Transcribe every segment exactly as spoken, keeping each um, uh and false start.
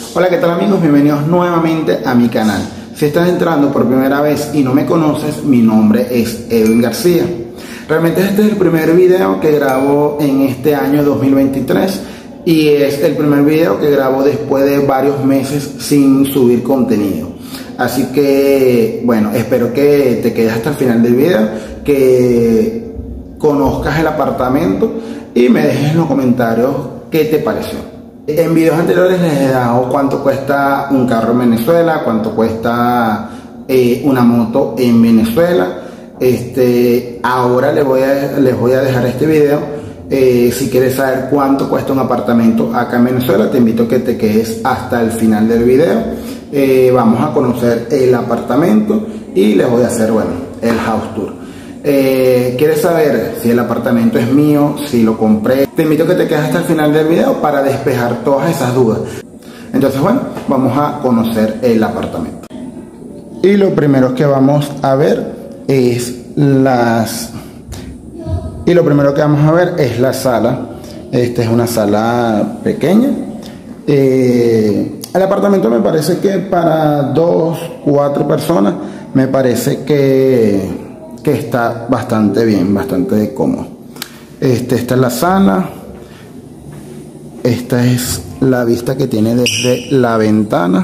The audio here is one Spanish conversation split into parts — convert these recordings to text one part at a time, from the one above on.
Hola, ¿qué tal amigos? Bienvenidos nuevamente a mi canal. Si estás entrando por primera vez y no me conoces, mi nombre es Edwin García. Realmente este es el primer video que grabo en este año dos mil veintitrés y es el primer video que grabo después de varios meses sin subir contenido. Así que, bueno, espero que te quedes hasta el final del video, que conozcas el apartamento y me dejes en los comentarios qué te pareció. En videos anteriores les he dado cuánto cuesta un carro en Venezuela, cuánto cuesta eh, una moto en Venezuela. Este, ahora les voy a, les voy a dejar este video. Eh, si quieres saber cuánto cuesta un apartamento acá en Venezuela, te invito a que te quedes hasta el final del video. Eh, vamos a conocer el apartamento y les voy a hacer, bueno, el house tour. Eh, ¿Quieres saber si el apartamento es mío, si lo compré? Te invito a que te quedes hasta el final del video para despejar todas esas dudas. Entonces, bueno, vamos a conocer el apartamento. Y lo primero que vamos a ver es las... Y lo primero que vamos a ver es la sala. Esta es una sala pequeña. Eh, el apartamento me parece que para dos, cuatro personas, me parece que... que está bastante bien, bastante cómodo. Este, esta es la sala. Esta es la vista que tiene desde la ventana.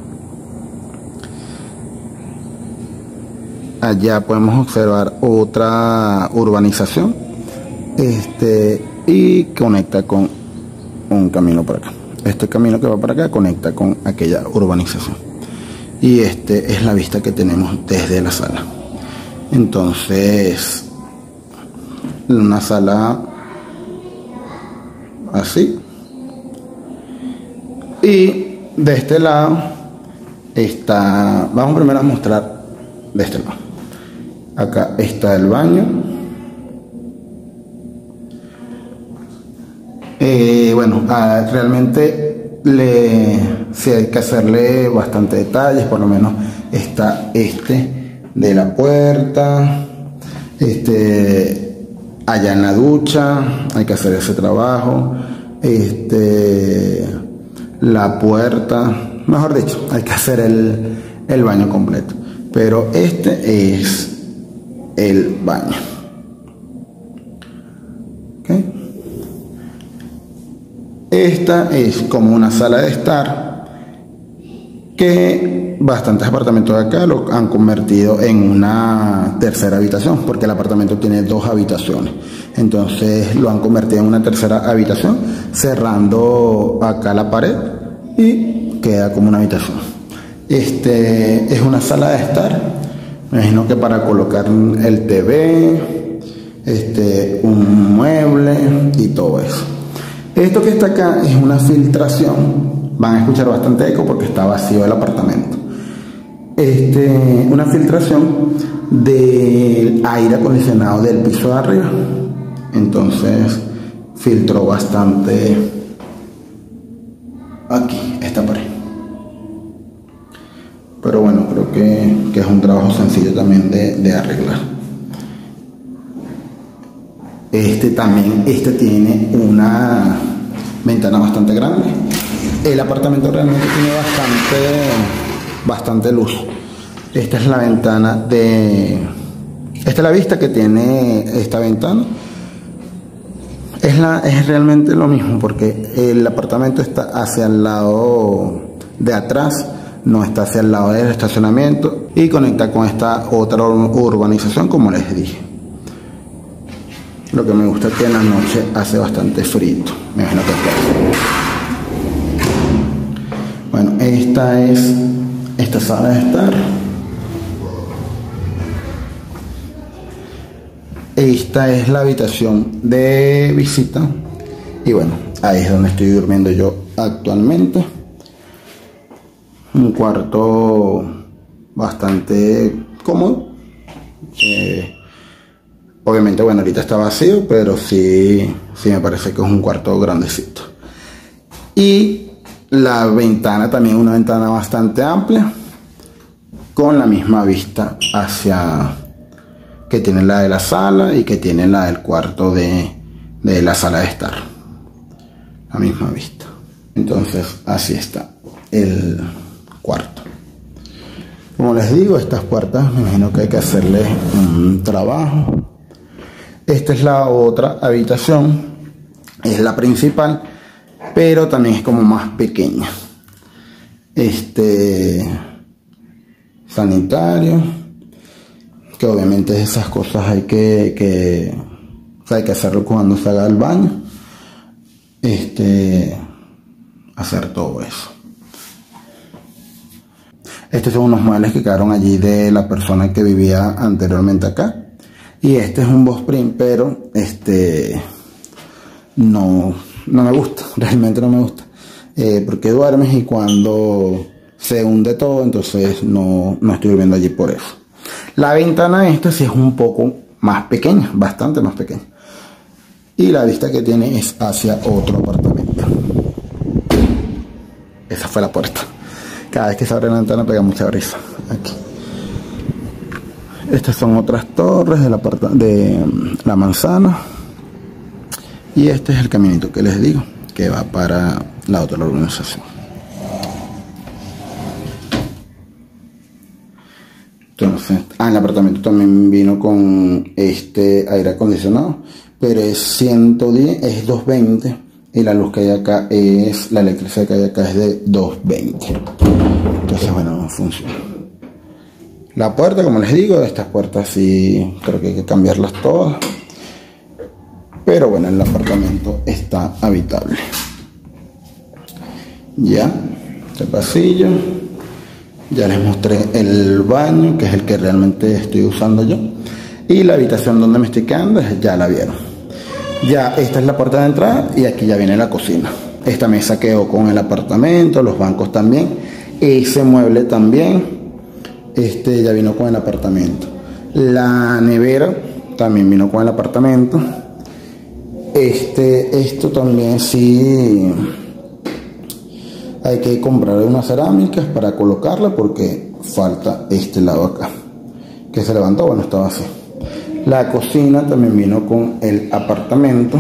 Allá podemos observar otra urbanización. Este, y conecta con un camino por acá. Este camino que va para acá conecta con aquella urbanización. Y este es la vista que tenemos desde la sala. Entonces, una sala así. Y de este lado está, vamos primero a mostrar de este lado. Acá está el baño. Eh, bueno, a, realmente le, sí hay que hacerle bastante detalles, por lo menos está este de la puerta, este, allá en la ducha hay que hacer ese trabajo, este, la puerta, mejor dicho, hay que hacer el, el baño completo, pero este es el baño. ¿Okay? Esta es como una sala de estar que bastantes apartamentos de acá lo han convertido en una tercera habitación, porque el apartamento tiene dos habitaciones. Entonces lo han convertido en una tercera habitación, cerrando acá la pared y queda como una habitación. Este es una sala de estar, me imagino que para colocar el T V, este, un mueble y todo eso. Esto que está acá es una filtración. Van a escuchar bastante eco porque está vacío el apartamento. Este, una filtración del aire acondicionado del piso de arriba. Entonces filtró bastante aquí, esta pared. Pero bueno, creo que, que es un trabajo sencillo también de, de arreglar. Este también, este tiene una ventana bastante grande. El apartamento realmente tiene bastante, bastante luz. Esta es la ventana de... Esta es la vista que tiene esta ventana. Es, la, es realmente lo mismo porque el apartamento está hacia el lado de atrás, no está hacia el lado del estacionamiento y conecta con esta otra urbanización, como les dije. Lo que me gusta es que en la noche hace bastante frío. Me imagino que es bueno, esta es esta sala de estar. Esta es la habitación de visita. Y bueno, ahí es donde estoy durmiendo yo actualmente. Un cuarto bastante cómodo. Eh, obviamente, bueno, ahorita está vacío, pero sí, sí me parece que es un cuarto grandecito. Y la ventana también, una ventana bastante amplia, con la misma vista hacia que tiene la de la sala y que tiene la del cuarto de, de la sala de estar. La misma vista. Entonces, así está. el cuarto. Como les digo, estas puertas me imagino que hay que hacerles un trabajo. Esta es la otra habitación, es la principal, pero también es como más pequeña. Este sanitario, que obviamente esas cosas hay que, que o sea, hay que hacerlo cuando se haga el baño. Este, hacer todo eso. Estos son unos muebles que quedaron allí de la persona que vivía anteriormente acá. Y este es un Bospring, pero este no, no me gusta, realmente no me gusta. Eh, porque duermes y cuando se hunde todo, entonces no, no estoy durmiendo allí por eso. La ventana esta sí es un poco más pequeña, bastante más pequeña. Y la vista que tiene es hacia otro apartamento. Esa fue la puerta. Cada vez que se abre la ventana pega mucha brisa. Aquí. Estas son otras torres de la, de la manzana. Y este es el caminito que les digo, que va para la otra organización. Entonces, ah, el apartamento también vino con este aire acondicionado, pero es ciento diez, es doscientos veinte. Y la luz que hay acá es, la electricidad que hay acá es de doscientos veinte. Entonces, bueno, no funciona. La puerta, como les digo, de estas puertas sí creo que hay que cambiarlas todas. Pero bueno, el apartamento está habitable. Ya, este pasillo. Ya les mostré el baño, que es el que realmente estoy usando yo. Y la habitación donde me estoy quedando, ya la vieron. Ya esta es la puerta de entrada y aquí ya viene la cocina. Esta mesa quedó con el apartamento, los bancos también. Ese mueble también, este ya vino con el apartamento. La nevera también vino con el apartamento. Este, esto también sí hay que comprar unas cerámicas para colocarla porque falta este lado acá, que se levantó, bueno, estaba así. La cocina también vino con el apartamento.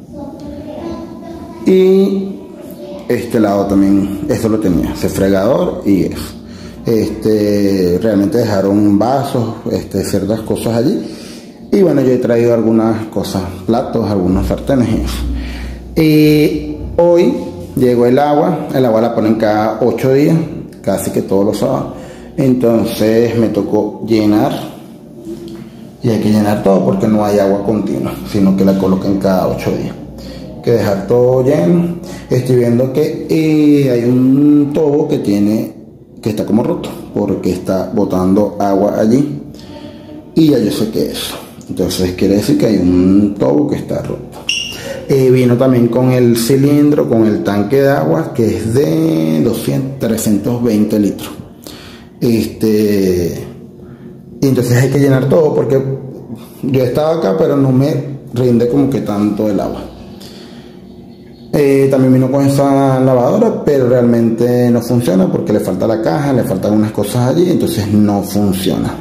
Y este lado también, eso lo tenía, ese fregador y eso. Este, realmente dejaron vasos, este, ciertas cosas allí. Y bueno, yo he traído algunas cosas, platos, algunos sartenes y eso. Y hoy llegó el agua, el agua la ponen cada ocho días, casi que todos los sábados. Entonces me tocó llenar. Y hay que llenar todo porque no hay agua continua, sino que la colocan cada ocho días. Hay que dejar todo lleno. Estoy viendo que eh, hay un tobo que tiene, que está como roto, porque está botando agua allí. Y ya yo sé que es eso. Entonces quiere decir que hay un tobo que está roto. Eh, vino también con el cilindro, con el tanque de agua, que es de doscientos, trescientos veinte litros. Este... Y entonces hay que llenar todo porque yo estaba acá, pero no me rinde como que tanto el agua. Eh, también vino con esa lavadora, pero realmente no funciona porque le falta la caja, le faltan unas cosas allí, entonces no funciona.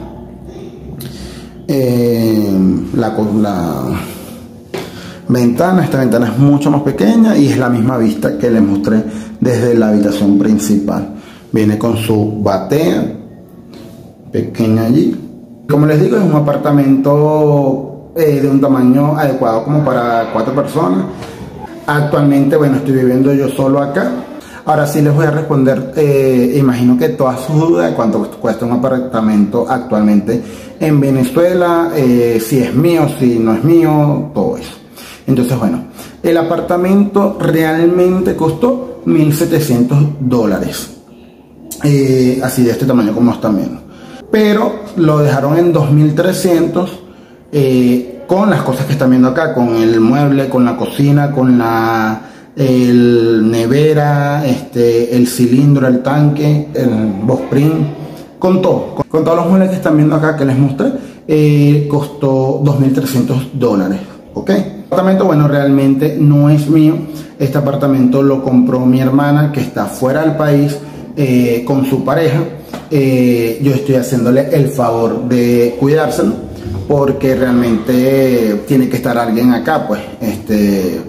Eh, la, la ventana, esta ventana es mucho más pequeña y es la misma vista que les mostré desde la habitación principal. Viene con su batea pequeña allí. Como les digo, es un apartamento eh, de un tamaño adecuado como para cuatro personas. Actualmente, bueno, estoy viviendo yo solo acá. Ahora sí les voy a responder, eh, imagino que todas sus dudas de cuánto cuesta un apartamento actualmente en Venezuela, eh, si es mío, si no es mío, todo eso. Entonces, bueno, el apartamento realmente costó mil setecientos dólares. Eh, así de este tamaño como está menos. Pero lo dejaron en dos mil trescientos eh, con las cosas que están viendo acá, con el mueble, con la cocina, con la el nevera, este, el cilindro, el tanque, el Bospring, con todo, con, con todos los muebles que están viendo acá que les mostré, eh, costó dos mil trescientos dólares, ¿ok? El apartamento, bueno, realmente no es mío. Este apartamento lo compró mi hermana que está fuera del país eh, con su pareja. Eh, yo estoy haciéndole el favor de cuidárselo porque realmente tiene que estar alguien acá, pues, este,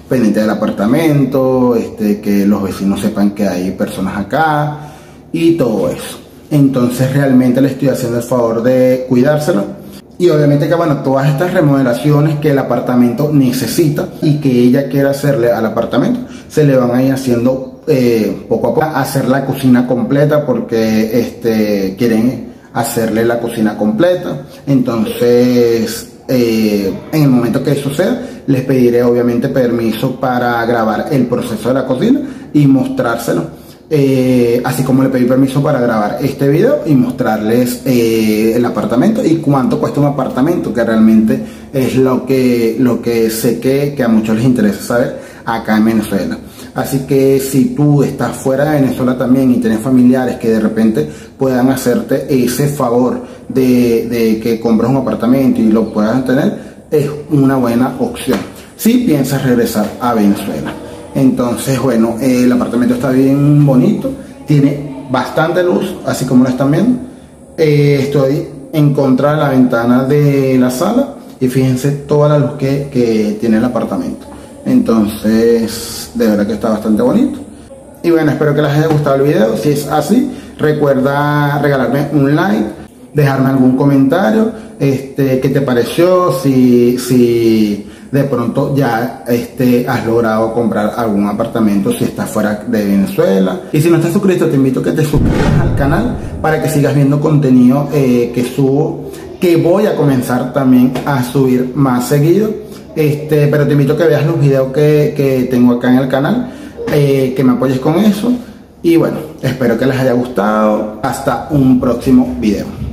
pendiente del apartamento, este, que los vecinos sepan que hay personas acá y todo eso. Entonces realmente le estoy haciendo el favor de cuidárselo. Y obviamente que bueno, todas estas remodelaciones que el apartamento necesita y que ella quiere hacerle al apartamento, se le van a ir haciendo eh, poco a poco. Hacer la cocina completa porque este, quieren hacerle la cocina completa. Entonces, eh, en el momento que eso suceda, les pediré obviamente permiso para grabar el proceso de la cocina y mostrárselo. Eh, así como le pedí permiso para grabar este video y mostrarles eh, el apartamento y cuánto cuesta un apartamento, que realmente es lo que, lo que sé que, que a muchos les interesa saber acá en Venezuela. Así que si tú estás fuera de Venezuela también y tienes familiares que de repente puedan hacerte ese favor de, de que compres un apartamento y lo puedas tener, es una buena opción si piensas regresar a Venezuela. Entonces, bueno, eh, el apartamento está bien bonito, tiene bastante luz, así como lo están viendo. Eh, estoy en contra de la ventana de la sala y fíjense toda la luz que, que tiene el apartamento. Entonces, de verdad que está bastante bonito. Y bueno, espero que les haya gustado el video. Si es así, recuerda regalarme un like, dejarme algún comentario, este, qué te pareció, si... si de pronto ya este, has logrado comprar algún apartamento si estás fuera de Venezuela. Y si no estás suscrito, te invito a que te suscribas al canal para que sigas viendo contenido eh, que subo, que voy a comenzar también a subir más seguido. Este, pero te invito a que veas los videos que, que tengo acá en el canal, eh, que me apoyes con eso. Y bueno, espero que les haya gustado. Hasta un próximo video.